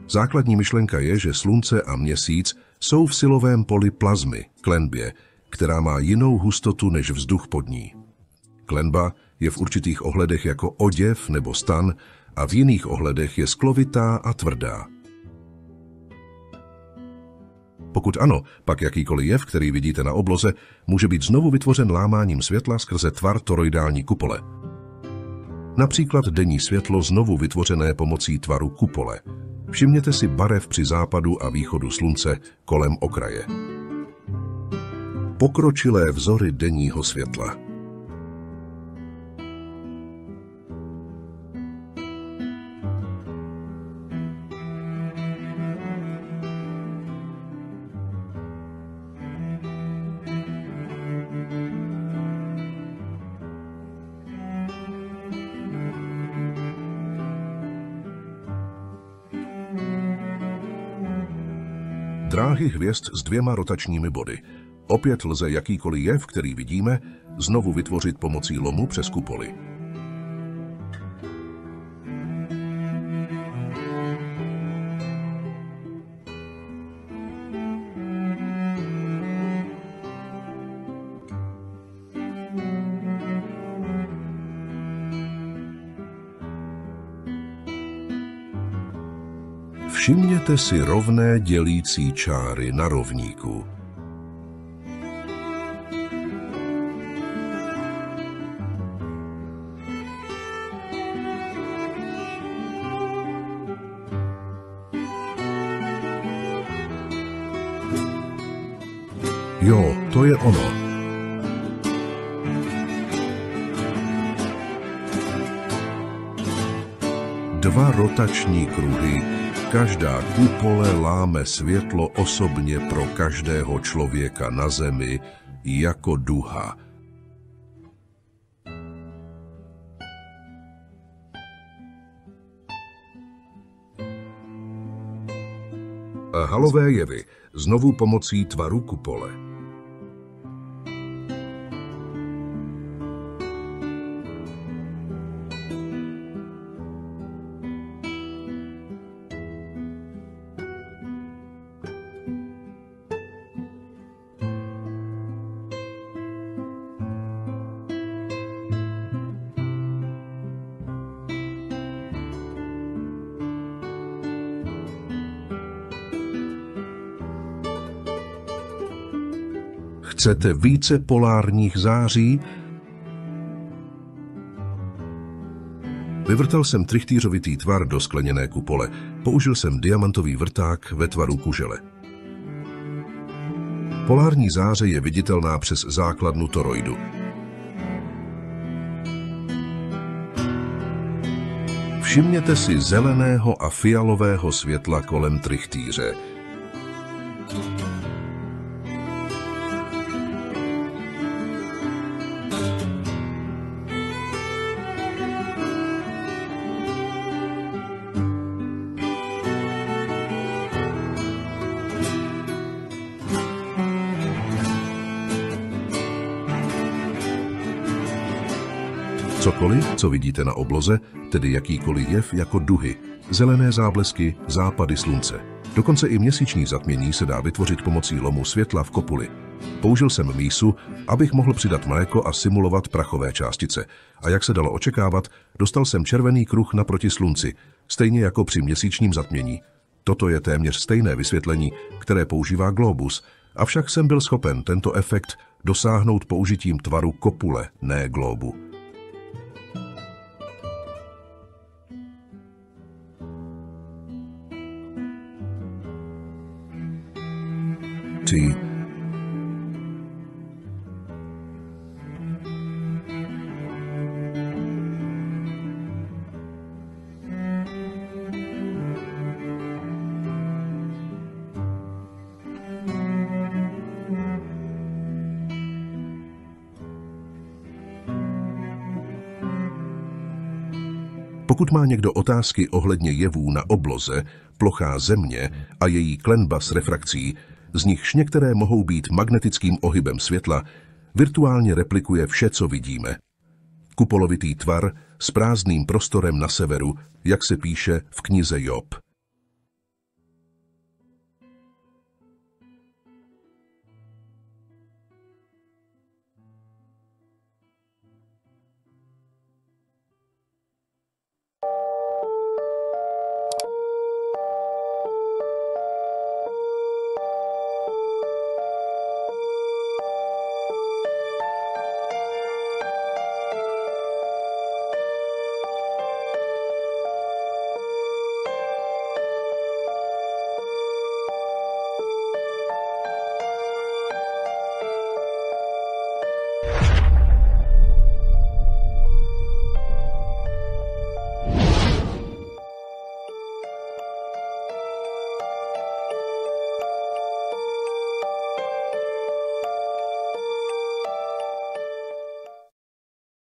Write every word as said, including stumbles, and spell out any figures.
Základní myšlenka je, že Slunce a Měsíc jsou v silovém poli plazmy, klenbě, která má jinou hustotu než vzduch pod ní. Klenba je v určitých ohledech jako oděv nebo stan a v jiných ohledech je sklovitá a tvrdá. Pokud ano, pak jakýkoliv jev, který vidíte na obloze, může být znovu vytvořen lámáním světla skrze tvar toroidální kupole. Například denní světlo znovu vytvořené pomocí tvaru kupole. Všimněte si barev při západu a východu Slunce kolem okraje. Pokročilé vzory denního světla. Dráhy hvězd s dvěma rotačními body. Opět lze jakýkoliv jev, který vidíme, znovu vytvořit pomocí lomu přes kupoly. Všimněte si rovné dělící čáry na rovníku. Jo, to je ono. Dva rotační kruhy. Každá kupole láme světlo osobně pro každého člověka na Zemi jako duha. A halové jevy znovu pomocí tvaru kupole. Chcete více polárních září? Vyvrtal jsem trichtýřovitý tvar do skleněné kupole. Použil jsem diamantový vrták ve tvaru kužele. Polární záře je viditelná přes základnu toroidu. Všimněte si zeleného a fialového světla kolem trichtýře. Cokoliv, co vidíte na obloze, tedy jakýkoliv jev jako duhy, zelené záblesky, západy slunce. Dokonce i měsíční zatmění se dá vytvořit pomocí lomu světla v kopuli. Použil jsem mísu, abych mohl přidat mléko a simulovat prachové částice. A jak se dalo očekávat, dostal jsem červený kruh naproti slunci, stejně jako při měsíčním zatmění. Toto je téměř stejné vysvětlení, které používá globus, avšak jsem byl schopen tento efekt dosáhnout použitím tvaru kopule, ne globu. T. Pokud má někdo otázky ohledně jevů na obloze, plochá Země a její klenba s refrakcí, z nichž některé mohou být magnetickým ohybem světla, virtuálně replikuje vše, co vidíme. Kupolovitý tvar s prázdným prostorem na severu, jak se píše v knize Job.